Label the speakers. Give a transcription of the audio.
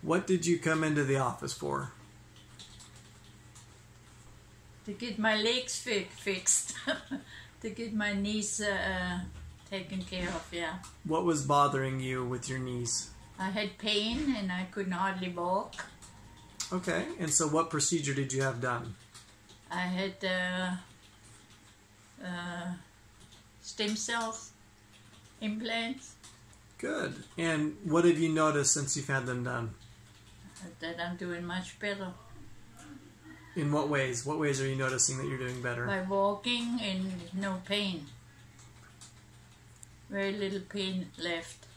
Speaker 1: What did you come into the office for?
Speaker 2: To get my legs fixed. To get my knees taken care of, yeah.
Speaker 1: What was bothering you with your knees?
Speaker 2: I had pain and I could hardly walk.
Speaker 1: Okay, and so what procedure did you have done?
Speaker 2: I had stem cells implants.
Speaker 1: Good. And what have you noticed since you've had them done?
Speaker 2: That I'm doing much better.
Speaker 1: In what ways? What ways are you noticing that you're doing better?
Speaker 2: By walking and no pain. Very little pain left.